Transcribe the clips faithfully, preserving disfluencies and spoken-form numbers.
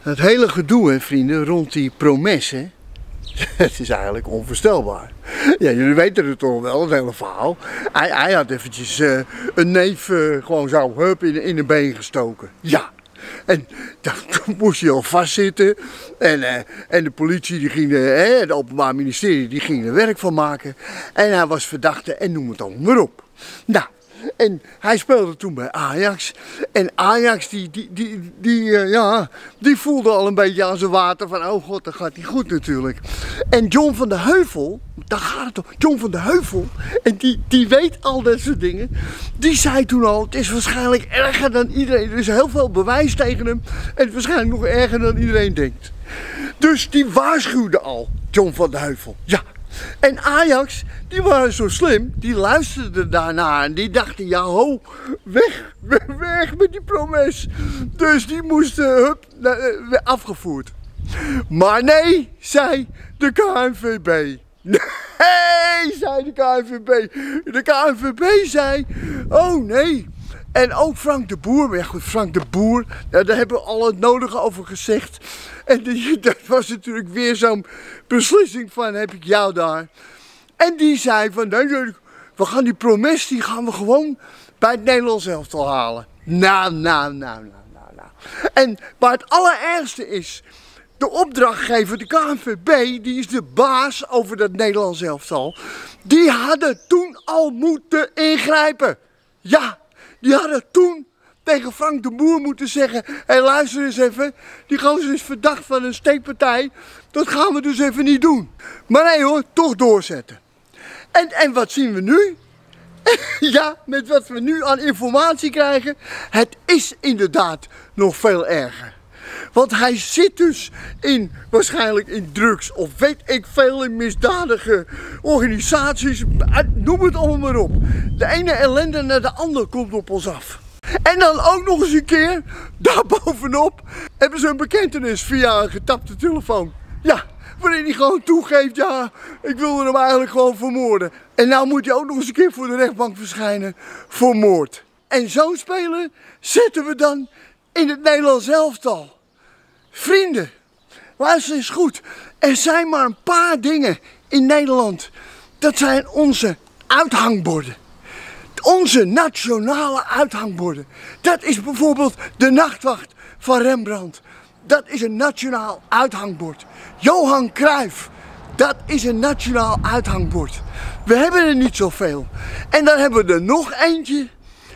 Het hele gedoe, hè, vrienden, rond die promes, hè, het is eigenlijk onvoorstelbaar. Ja, jullie weten het toch wel, het hele verhaal. Hij, hij had eventjes uh, een neef uh, gewoon zo hup in, in een been gestoken. Ja. En dan, toen moest hij al vastzitten. En, uh, en de politie, die ging, uh, het Openbaar Ministerie, die ging er werk van maken. En hij was verdachte en noem het dan maar op. Nou. En hij speelde toen bij Ajax. En Ajax die, die, die, die, uh, ja, die voelde al een beetje aan zijn water van oh god, dat gaat niet goed natuurlijk. En John van de Heuvel, daar gaat het om, John van de Heuvel, en die, die weet al dat soort dingen. Die zei toen al, het is waarschijnlijk erger dan iedereen, er is heel veel bewijs tegen hem. En het is waarschijnlijk nog erger dan iedereen denkt. Dus die waarschuwde al, John van de Heuvel. Ja. En Ajax, die waren zo slim, die luisterden daarnaar en die dachten, ja ho, weg, weg, weg met die promes. Dus die moesten, hup, afgevoerd. Maar nee, zei de K N V B. Nee, zei de K N V B. De K N V B zei, oh nee. En ook Frank de Boer, maar ja goed, Frank de Boer, nou, daar hebben we al het nodige over gezegd. En die, dat was natuurlijk weer zo'n beslissing van, heb ik jou daar. En die zei van, nee, we gaan die promes, die gaan we gewoon bij het Nederlands elftal halen. Nou, nou, nou, nou, nou, nou. En maar het allerergste is, de opdrachtgever, de K N V B, die is de baas over dat Nederlands elftal. Die hadden toen al moeten ingrijpen. Ja. Die hadden toen tegen Frank de Boer moeten zeggen, hé hey, luister eens even, die gozer is verdacht van een steekpartij, dat gaan we dus even niet doen. Maar nee hoor, toch doorzetten. En, en wat zien we nu? Ja, met wat we nu aan informatie krijgen, het is inderdaad nog veel erger. Want hij zit dus in, waarschijnlijk in drugs of weet ik veel, in misdadige organisaties. Noem het allemaal maar op. De ene ellende naar de andere komt op ons af. En dan ook nog eens een keer, daarbovenop, hebben ze een bekentenis via een getapte telefoon. Ja, waarin hij gewoon toegeeft, ja, ik wilde hem eigenlijk gewoon vermoorden. En nou moet hij ook nog eens een keer voor de rechtbank verschijnen voor moord. En zo'n speler zetten we dan in het Nederlands elftal. Vrienden, luister eens goed. Er zijn maar een paar dingen in Nederland. Dat zijn onze uithangborden. Onze nationale uithangborden. Dat is bijvoorbeeld de Nachtwacht van Rembrandt. Dat is een nationaal uithangbord. Johan Cruijff. Dat is een nationaal uithangbord. We hebben er niet zoveel. En dan hebben we er nog eentje.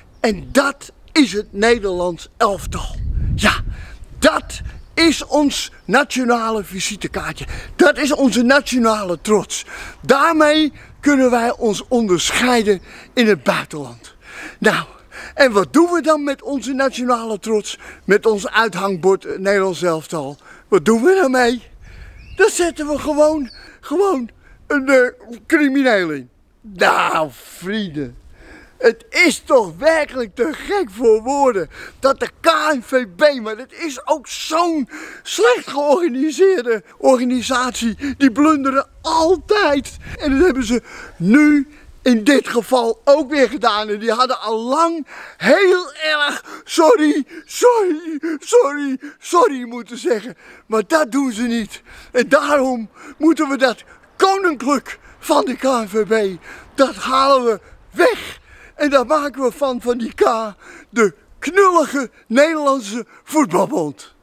En dat is het Nederlands elftal. Ja, dat is ons nationale visitekaartje. Dat is onze nationale trots. Daarmee kunnen wij ons onderscheiden in het buitenland. Nou, en wat doen we dan met onze nationale trots? Met ons uithangbord Nederlands elftal. Wat doen we daarmee? Dan zetten we gewoon, gewoon een uh, crimineel in. Nou, vrienden. Het is toch werkelijk te gek voor woorden dat de K N V B, maar het is ook zo'n slecht georganiseerde organisatie, die blunderen altijd. En dat hebben ze nu in dit geval ook weer gedaan. En die hadden al lang heel erg sorry, sorry, sorry, sorry moeten zeggen. Maar dat doen ze niet. En daarom moeten we dat koninklijk van de K N V B, dat halen we weg. En daar maken we van, van die K, de knullige Nederlandse voetbalbond.